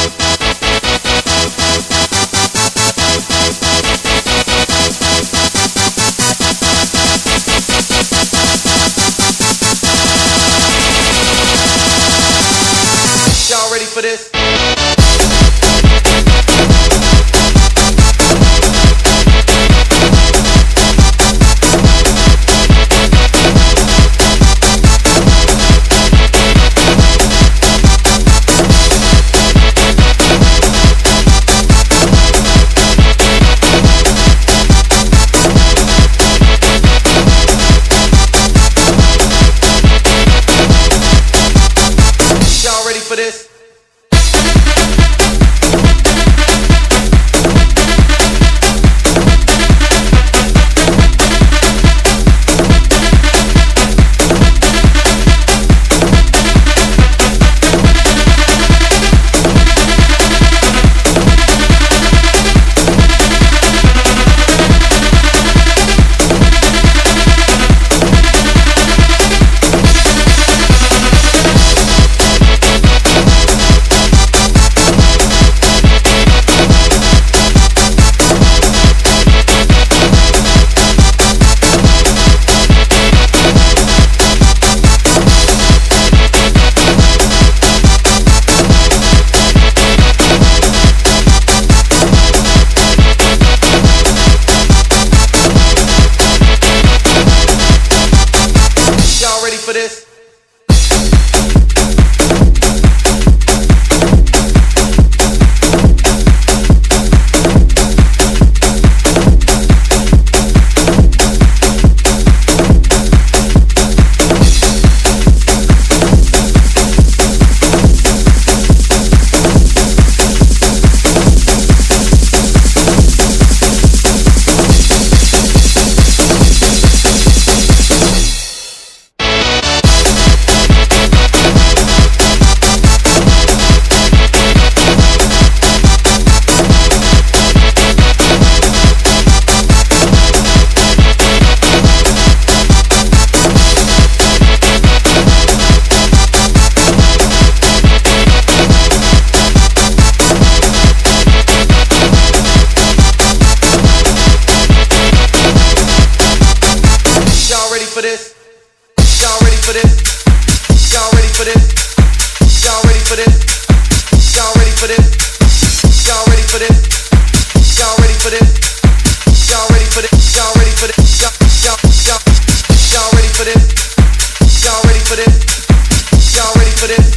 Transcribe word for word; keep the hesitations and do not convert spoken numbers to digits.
Y'all ready for this? Y'all ready for this? For this? For this? Y'all ready for this? Y'all ready for this? Y'all ready for this? Y'all ready for this? Y'all ready for this? Y'all ready for this? Y'all ready for this? Y'all ready for this? Y'all y'all y'all y'all ready for this? Y'all ready for this? Y'all ready for this?